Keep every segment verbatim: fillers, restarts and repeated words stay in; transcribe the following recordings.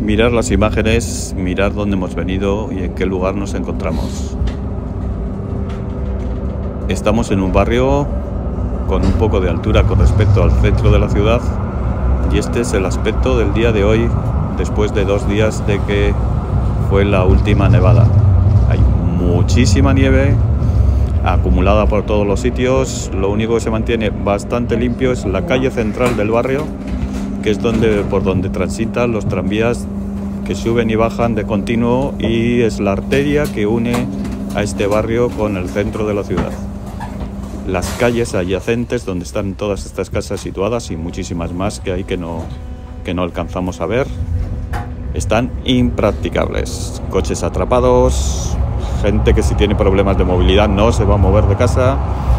Mirar las imágenes, mirar dónde hemos venido y en qué lugar nos encontramos. Estamos en un barrio con un poco de altura con respecto al centro de la ciudad, y este es el aspecto del día de hoy, después de dos días de que fue la última nevada. Hay muchísima nieve acumulada por todos los sitios. Lo único que se mantiene bastante limpio es la calle central del barrio, que es donde, por donde transitan los tranvías que suben y bajan de continuo, y es la arteria que une a este barrio con el centro de la ciudad. Las calles adyacentes donde están todas estas casas situadas y muchísimas más que hay que no, que no alcanzamos a ver, están impracticables. Coches atrapados, gente que si tiene problemas de movilidad no se va a mover de casa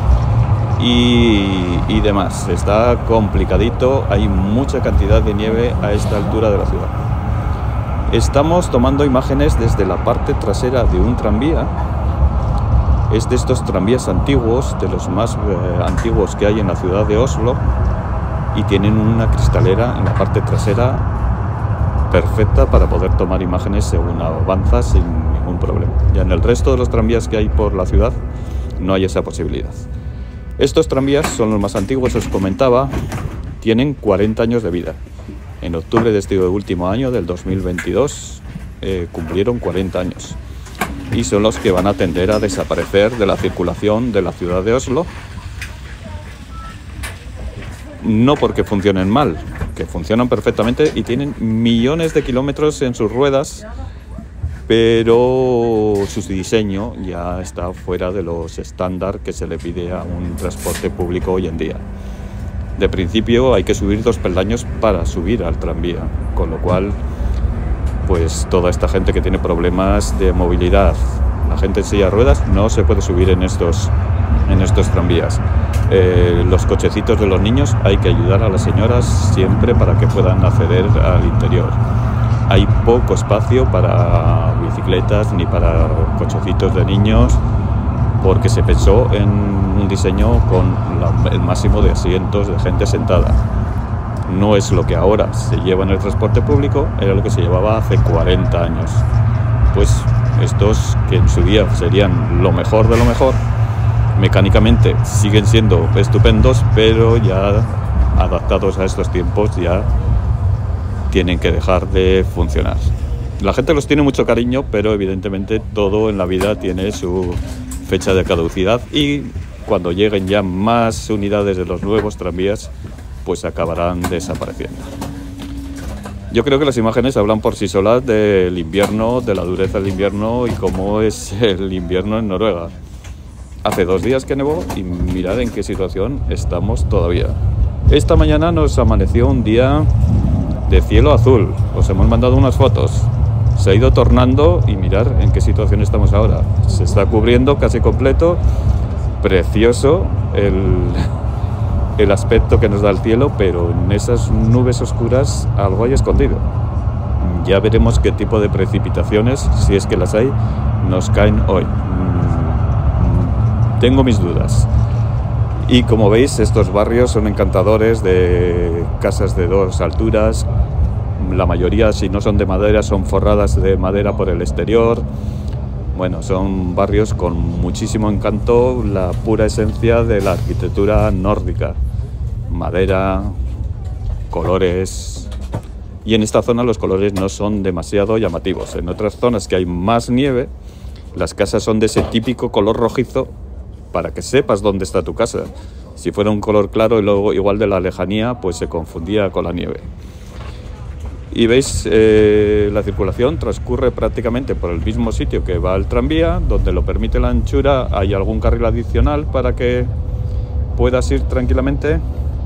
y, y demás. Está complicadito, hay mucha cantidad de nieve a esta altura de la ciudad. Estamos tomando imágenes desde la parte trasera de un tranvía. Es de estos tranvías antiguos, de los más eh, antiguos que hay en la ciudad de Oslo, y tienen una cristalera en la parte trasera perfecta para poder tomar imágenes según avanza sin ningún problema. Ya en el resto de los tranvías que hay por la ciudad no hay esa posibilidad. Estos tranvías son los más antiguos, os comentaba, tienen cuarenta años de vida. En octubre de este último año, del dos mil veintidós, eh, cumplieron cuarenta años. Y son los que van a tender a desaparecer de la circulación de la ciudad de Oslo. No porque funcionen mal, que funcionan perfectamente y tienen millones de kilómetros en sus ruedas, pero su diseño ya está fuera de los estándar que se le pide a un transporte público hoy en día. De principio hay que subir dos peldaños para subir al tranvía, con lo cual pues toda esta gente que tiene problemas de movilidad, la gente en silla de ruedas, no se puede subir en estos, en estos tranvías. Eh, los cochecitos de los niños hay que ayudar a las señoras siempre para que puedan acceder al interior. Hay poco espacio para bicicletas ni para cochecitos de niños, porque se pensó en un diseño con la, el máximo de asientos de gente sentada. No es lo que ahora se lleva en el transporte público, era lo que se llevaba hace cuarenta años. Pues estos, que en su día serían lo mejor de lo mejor, mecánicamente siguen siendo estupendos, pero ya adaptados a estos tiempos ya tienen que dejar de funcionar. La gente los tiene mucho cariño, pero evidentemente todo en la vida tiene su fecha de caducidad, y cuando lleguen ya más unidades de los nuevos tranvías, pues acabarán desapareciendo. Yo creo que las imágenes hablan por sí solas del invierno, de la dureza del invierno y cómo es el invierno en Noruega. Hace dos días que nevó y mirad en qué situación estamos todavía. Esta mañana nos amaneció un día de cielo azul. Os hemos mandado unas fotos. Se ha ido tornando y mirad en qué situación estamos ahora. Se está cubriendo casi completo. Precioso el... el aspecto que nos da el cielo, pero en esas nubes oscuras algo hay escondido. Ya veremos qué tipo de precipitaciones, si es que las hay, nos caen hoy. Tengo mis dudas. Y como veis, estos barrios son encantadores, de casas de dos alturas. La mayoría, si no son de madera, son forradas de madera por el exterior. Bueno, son barrios con muchísimo encanto, la pura esencia de la arquitectura nórdica. Madera, colores. Y en esta zona los colores no son demasiado llamativos. En otras zonas que hay más nieve, las casas son de ese típico color rojizo para que sepas dónde está tu casa. Si fuera un color claro y luego igual de la lejanía, pues se confundía con la nieve. Y veis, eh, la circulación transcurre prácticamente por el mismo sitio que va el tranvía, donde lo permite la anchura. Hay algún carril adicional para que puedas ir tranquilamente.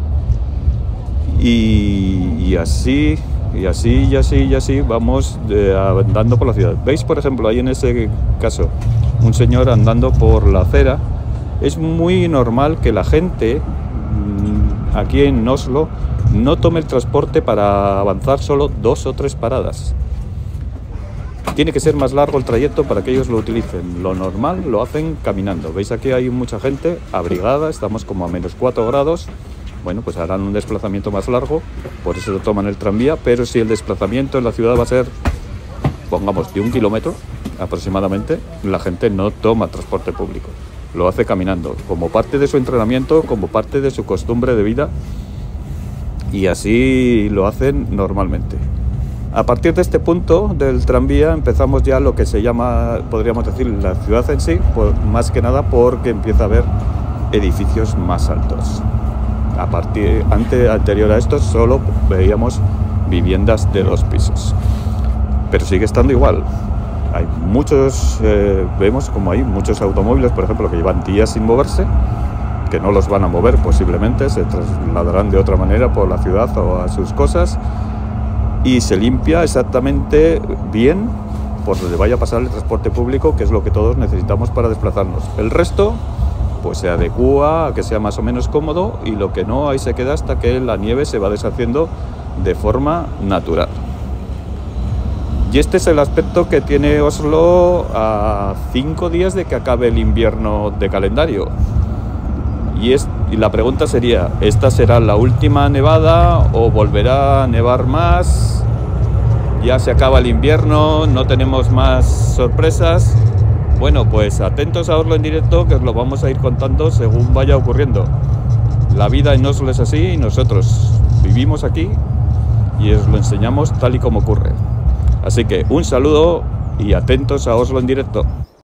Y, y así, y así, y así, y así vamos eh, andando por la ciudad. ¿Veis, por ejemplo, ahí en ese caso, un señor andando por la acera? Es muy normal que la gente aquí en Oslo no tome el transporte para avanzar solo dos o tres paradas. Tiene que ser más largo el trayecto para que ellos lo utilicen. Lo normal lo hacen caminando. Veis, aquí hay mucha gente abrigada, estamos como a menos cuatro grados, bueno, pues harán un desplazamiento más largo, por eso toman el tranvía, pero si el desplazamiento en la ciudad va a ser, pongamos, de un kilómetro aproximadamente, la gente no toma transporte público, lo hace caminando, como parte de su entrenamiento, como parte de su costumbre de vida, y así lo hacen normalmente. A partir de este punto del tranvía empezamos ya lo que se llama, podríamos decir, la ciudad en sí, pues más que nada porque empieza a haber edificios más altos. A partir, antes, anterior a esto solo veíamos viviendas de dos pisos, pero sigue estando igual. Hay muchos, eh, vemos como hay muchos automóviles, por ejemplo, que llevan días sin moverse, que no los van a mover posiblemente, se trasladarán de otra manera por la ciudad o a sus cosas, y se limpia exactamente bien por donde vaya a pasar el transporte público, que es lo que todos necesitamos para desplazarnos. El resto pues se adecúa a que sea más o menos cómodo, y lo que no, ahí se queda hasta que la nieve se va deshaciendo de forma natural. Y este es el aspecto que tiene Oslo a cinco días de que acabe el invierno de calendario. Y, es, y la pregunta sería, ¿esta será la última nevada o volverá a nevar más? Ya se acaba el invierno, no tenemos más sorpresas. Bueno, pues atentos a Oslo en directo, que os lo vamos a ir contando según vaya ocurriendo. La vida en Oslo es así y nosotros vivimos aquí y os lo enseñamos tal y como ocurre. Así que un saludo y atentos a Oslo en directo.